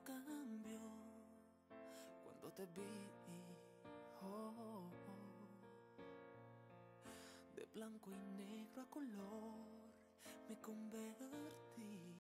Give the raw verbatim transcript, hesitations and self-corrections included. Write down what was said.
cambió cuando te vi. Oh, oh. De blanco y negro a color me convertí.